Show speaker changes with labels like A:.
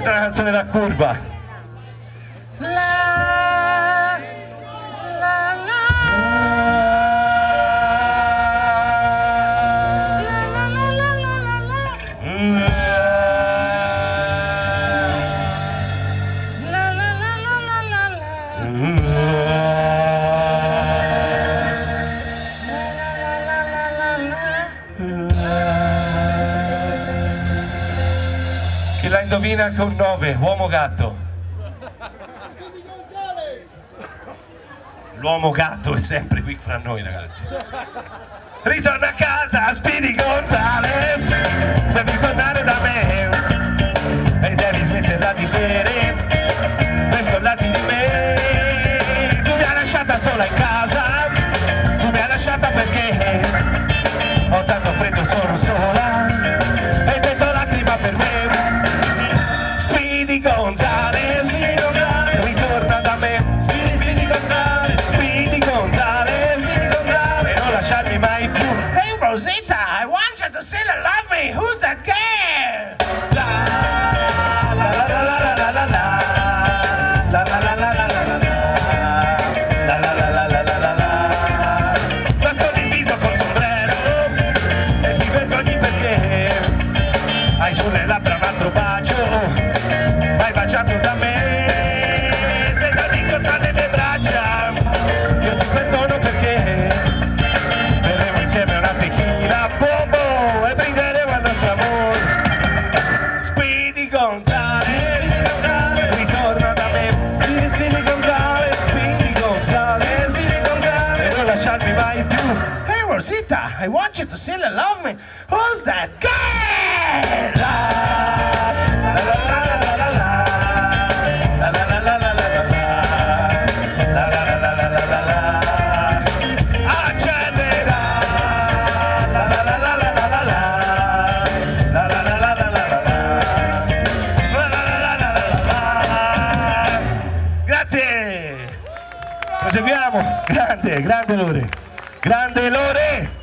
A: Questa è una canzone da curva. Chi la indovina con 9, uomo gatto. L'uomo gatto è sempre qui fra noi, ragazzi. Ritorna a casa, Speedy Gonzales, devi tornare da me e devi smetterla di bere per scordarti di me. Tu mi hai lasciata sola in casa, tu mi hai lasciata perché ho tanto freddo, sono sola e detto lacrima per me. Speedy Gonzales, ritorna da me. Speedy Gonzales, e non lasciarmi mai più. Hey Rosita, I want you to still love me. Who's that girl? La la la la la la la la la la la la la la la. Nascondi il viso col sombrero e ti vergogni perché hai sulle labbra un altro bacio, hai baciato da me, sei caduto tra le mie braccia, io ti perdono perché berremo insieme una tequila, bobo, e brinderemo al nostro amore. Speedy Gonzales, ritorna da me. Speedy Gonzales, Speedy Gonzales, e non lasciarmi mai più. Hey Rosita, I want you to still love me. Who's that girl? Grazie! Proseguiamo! Grande, grande Lore! Grande Lore!